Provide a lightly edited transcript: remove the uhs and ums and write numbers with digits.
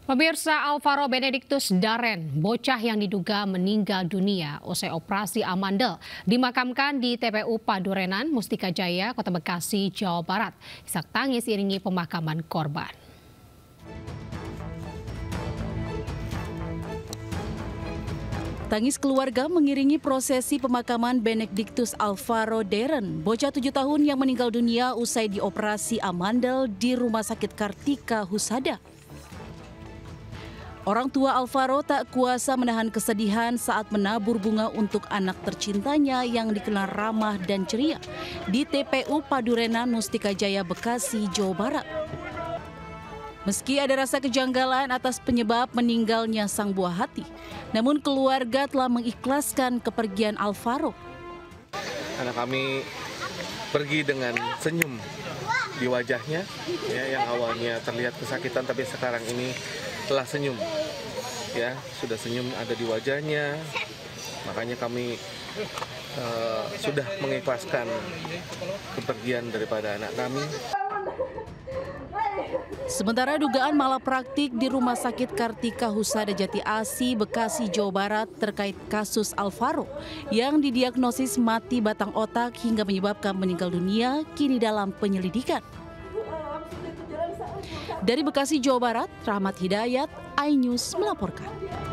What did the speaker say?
Pemirsa, Alvaro Benedictus Darren, bocah yang diduga meninggal dunia usai operasi amandel, dimakamkan di TPU Padurenan, Mustika Jaya, Kota Bekasi, Jawa Barat. Isak tangis iringi pemakaman korban. Tangis keluarga mengiringi prosesi pemakaman Benedictus Alvaro Darren, bocah 7 tahun yang meninggal dunia usai dioperasi amandel di Rumah Sakit Kartika Husada. Orang tua Alvaro tak kuasa menahan kesedihan saat menabur bunga untuk anak tercintanya yang dikenal ramah dan ceria di TPU Padurenan, Mustika Jaya, Bekasi, Jawa Barat. Meski ada rasa kejanggalan atas penyebab meninggalnya sang buah hati, namun keluarga telah mengikhlaskan kepergian Alvaro. Anak kami pergi dengan senyum di wajahnya, ya, yang awalnya terlihat kesakitan tapi sekarang ini telah senyum, ya, sudah senyum ada di wajahnya. Makanya kami sudah mengikhlaskan kepergian daripada anak kami. Sementara dugaan malapraktik di Rumah Sakit Kartika Husada Jati Asi, Bekasi, Jawa Barat terkait kasus Alvaro yang didiagnosis mati batang otak hingga menyebabkan meninggal dunia kini dalam penyelidikan. Dari Bekasi, Jawa Barat, Rahmat Hidayat, iNews melaporkan.